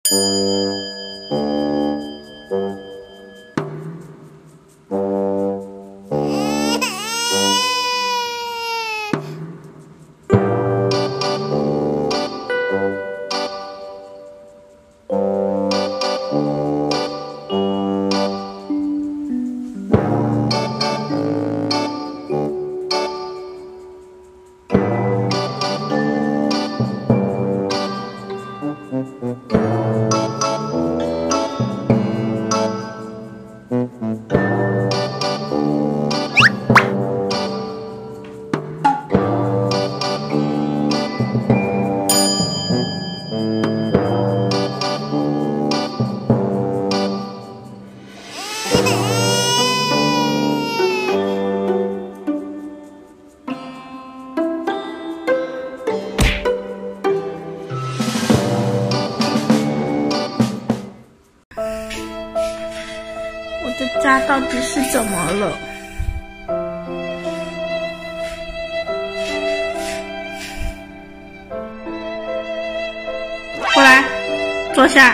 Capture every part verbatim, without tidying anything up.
我的家到底是怎么了？过来，坐下。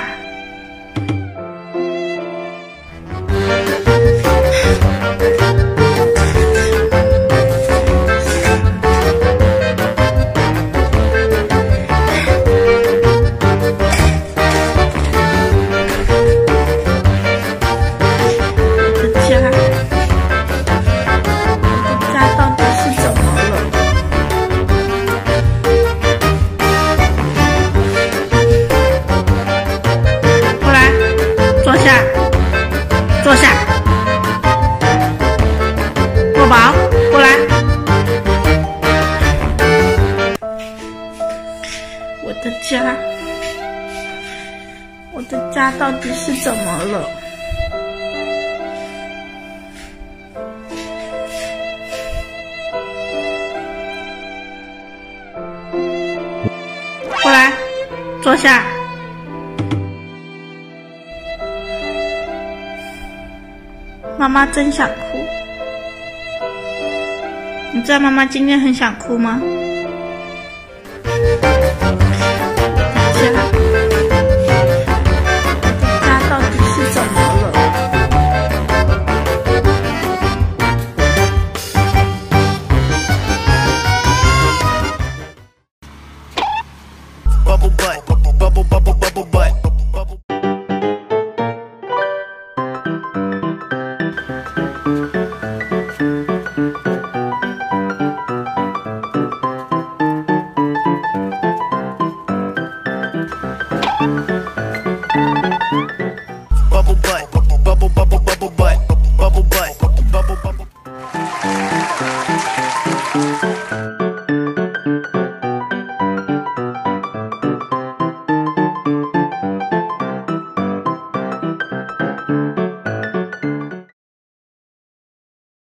坐下，若宝，过来。我的家，我的家到底是怎么了？过来，坐下。妈妈真想哭，你知道妈妈今天很想哭吗？家，家到底是怎么了 ？Bubble butt, bubble bubble bubble butt. Bubble butt, bubble bubble bubble butt, bubble butt, bubble bubble.